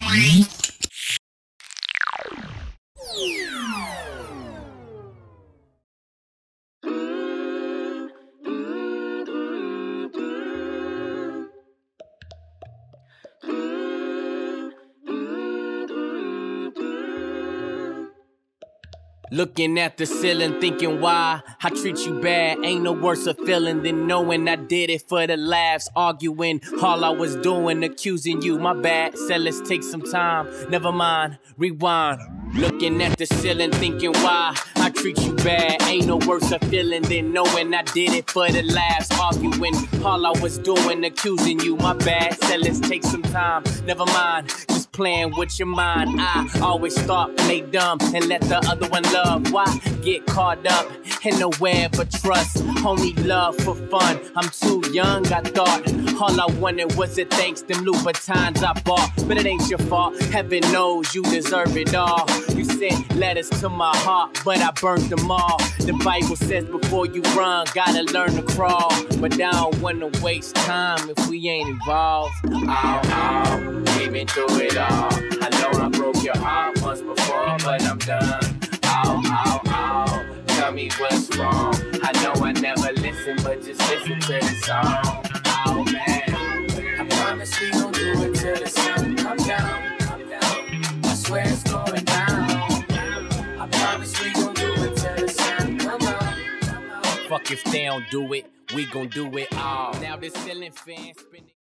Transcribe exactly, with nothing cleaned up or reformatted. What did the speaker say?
Looking at the ceiling, thinking why I treat you bad. Ain't no worse a feeling than knowing I did it for the laughs. Arguing, all I was doing, accusing you. My bad, said let's take some time. Never mind, rewind. Looking at the ceiling, thinking why I treat you bad. Ain't no worse a feeling than knowing I did it for the laughs. Arguing, all I was doing, accusing you. My bad, said let's take some time. Never mind, just playing with your mind. I always thought, play dumb, and let the other one love. Why get caught up in the web of trust? Only love for fun. I'm too young, I thought. All I wanted was a thanks, them Louboutins I bought. But it ain't your fault, heaven knows you deserve it all. You sent letters to my heart, but I burnt them all. The Bible says before you run, gotta learn to crawl. But I don't wanna waste time if we ain't involved. Ow, ow, we've been through it all. I know I broke your heart once before, but I'm done. Ow, ow, ow, tell me what's wrong. I know I never listen, but just listen to the song. Oh man, I promise we gon' do it till the sun come down, come down. I swear it's going down. I promise we gon' do it till the sun come out, come out. Fuck if they don't do it, we gon' do it all. Now this ceiling fan spinning.